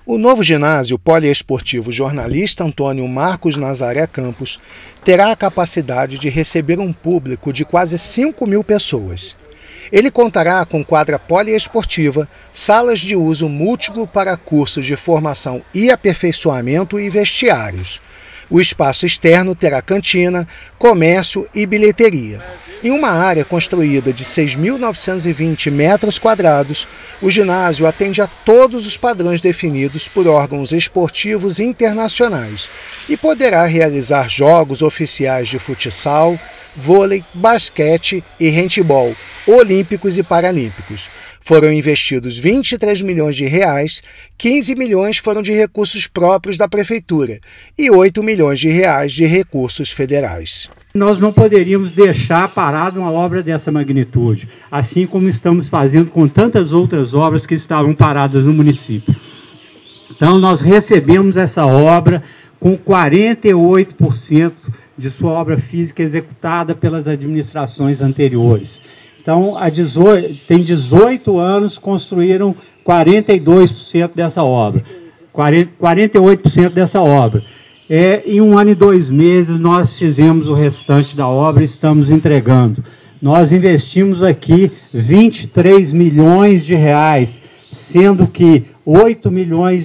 O novo ginásio poliesportivo Jornalista Antônio Marcos Nazaré Campos terá a capacidade de receber um público de quase 5.000 pessoas. Ele contará com quadra poliesportiva, salas de uso múltiplo para cursos de formação e aperfeiçoamento e vestiários. O espaço externo terá cantina, comércio e bilheteria. Em uma área construída de 6.920 metros quadrados, o ginásio atende a todos os padrões definidos por órgãos esportivos internacionais e poderá realizar jogos oficiais de futsal, vôlei, basquete e handebol, olímpicos e paralímpicos. Foram investidos R$ 23 milhões, 15 milhões foram de recursos próprios da Prefeitura e R$ 8 milhões de recursos federais. Nós não poderíamos deixar parada uma obra dessa magnitude, assim como estamos fazendo com tantas outras obras que estavam paradas no município. Então, nós recebemos essa obra com 48% de sua obra física executada pelas administrações anteriores. Então, tem 18 anos, construíram 42% dessa obra, 48% dessa obra. Em 1 ano e 2 meses, nós fizemos o restante da obra e estamos entregando. Nós investimos aqui R$ 23 milhões, sendo que R$ 8 milhões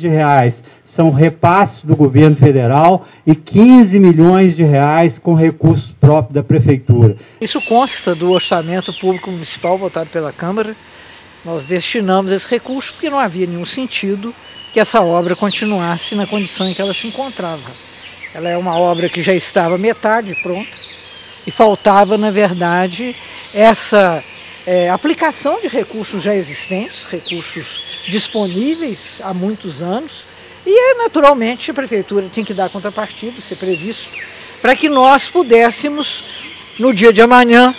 são repasses do governo federal e R$ 15 milhões com recursos próprios da Prefeitura. Isso consta do orçamento público municipal votado pela Câmara. Nós destinamos esse recurso porque não havia nenhum sentido que essa obra continuasse na condição em que ela se encontrava. Ela é uma obra que já estava metade pronta e faltava, na verdade, essa aplicação de recursos já existentes, recursos disponíveis há muitos anos, e naturalmente a Prefeitura tem que dar contrapartida, ser previsto, para que nós pudéssemos, no dia de amanhã,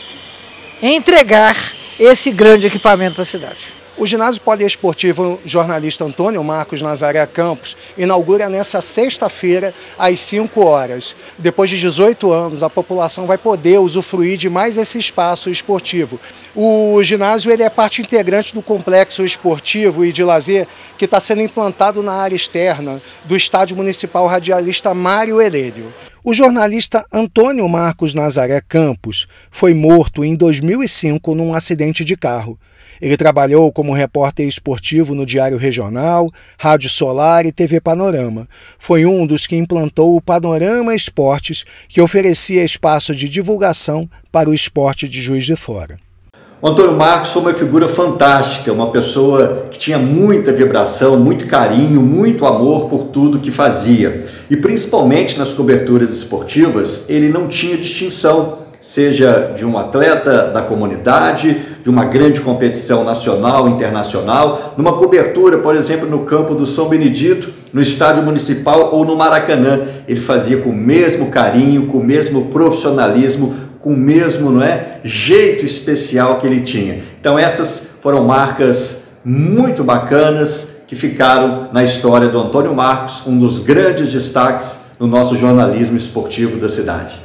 entregar esse grande equipamento para a cidade. O ginásio poliesportivo Jornalista Antônio Marcos Nazaré Campos inaugura nesta sexta-feira às 5 horas. Depois de 18 anos, a população vai poder usufruir de mais esse espaço esportivo. O ginásio é parte integrante do complexo esportivo e de lazer que está sendo implantado na área externa do Estádio Municipal Radialista Mário Herélio. O jornalista Antônio Marcos Nazaré Campos foi morto em 2005 num acidente de carro. Ele trabalhou como repórter esportivo no Diário Regional, Rádio Solar e TV Panorama. Foi um dos que implantou o Panorama Esportes, que oferecia espaço de divulgação para o esporte de Juiz de Fora. O Antônio Marcos foi uma figura fantástica, uma pessoa que tinha muita vibração, muito carinho, muito amor por tudo que fazia. E principalmente nas coberturas esportivas, ele não tinha distinção, seja de um atleta da comunidade, de uma grande competição nacional, internacional, numa cobertura, por exemplo, no campo do São Benedito, no estádio municipal ou no Maracanã. Ele fazia com o mesmo carinho, com o mesmo profissionalismo, com o mesmo jeito especial que ele tinha. Então essas foram marcas muito bacanas que ficaram na história do Antônio Marcos, um dos grandes destaques no nosso jornalismo esportivo da cidade.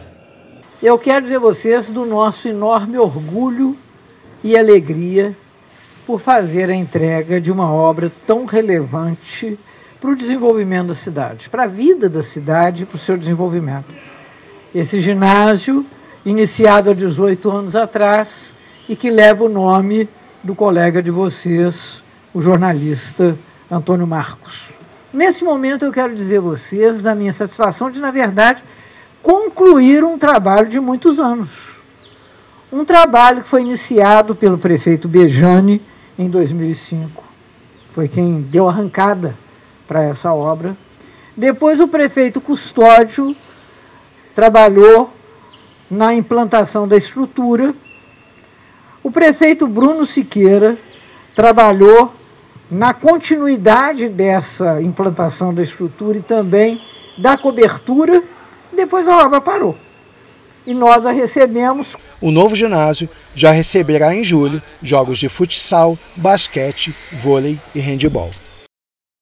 Eu quero dizer a vocês do nosso enorme orgulho e alegria por fazer a entrega de uma obra tão relevante para o desenvolvimento da cidade, para a vida da cidade e para o seu desenvolvimento. Esse ginásio, iniciado há 18 anos atrás e que leva o nome do colega de vocês, o jornalista Antônio Marcos. Nesse momento eu quero dizer a vocês da minha satisfação de, na verdade, concluir um trabalho de muitos anos. Um trabalho que foi iniciado pelo prefeito Bejane em 2005. Foi quem deu arrancada para essa obra. Depois o prefeito Custódio trabalhou na implantação da estrutura. O prefeito Bruno Siqueira trabalhou na continuidade dessa implantação da estrutura e também da cobertura. Depois a obra parou e nós a recebemos. O novo ginásio já receberá em julho jogos de futsal, basquete, vôlei e handebol.